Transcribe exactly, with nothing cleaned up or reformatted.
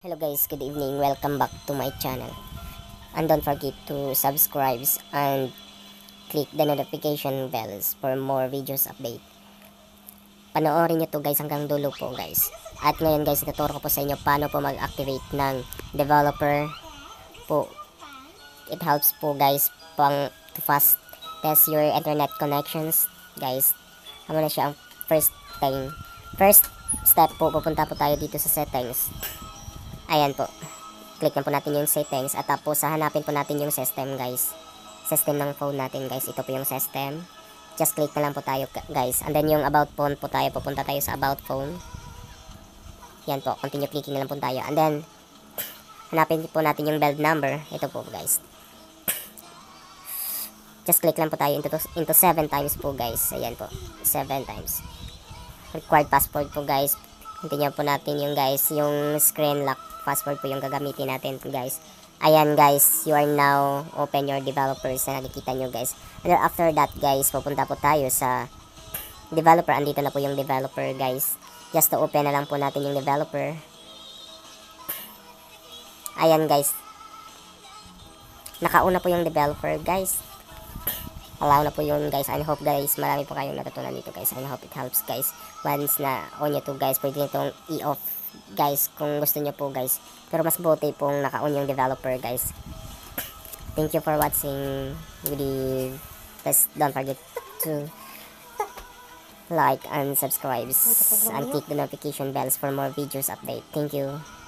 Hello guys, good evening. Welcome back to my channel. And don't forget to subscribe and click the notification bells for more videos update. Panoorin nyo to guys hanggang dulo po guys. At ngayon guys, ituturo ko po sa inyo paano po mag-activate ng developer po. It helps po guys pang to fast test your internet connections guys. Ano na siya ang first thing. First step po, pupunta po tayo dito sa settings. Ayan po. Click na po natin yung settings at tapos hahanapin po natin yung system guys. System ng phone natin guys. Ito po yung system. Just click na lang po tayo guys. And then yung about phone po tayo. Pupunta tayo sa about phone. Yan po. Continue clicking na lang po tayo. And then hanapin po natin yung build number. Ito po guys. Just click lang po tayo into, into seven times po guys. Ayan po. seven times. Required password po guys. Continue po natin yung guys. Yung screen lock password po yung gagamitin natin guys. Ayan guys, you are now open your developers na nakikita nyo guys. And then after that guys, pupunta po tayo sa developer. Andito na po yung developer guys. Just to open na lang po natin yung developer. Ayan guys. Nakauna po yung developer guys. Allow na po yun guys. I hope guys, marami po kayong natutunan dito guys. I hope it helps guys. Once na on nyo to guys, pwede nyo itong i-off guys kung gusto nyo po guys. Pero mas buti pong naka-on yung developer guys. Thank you for watching video. Please don't forget to like and subscribe and click the notification bells for more videos update. Thank you.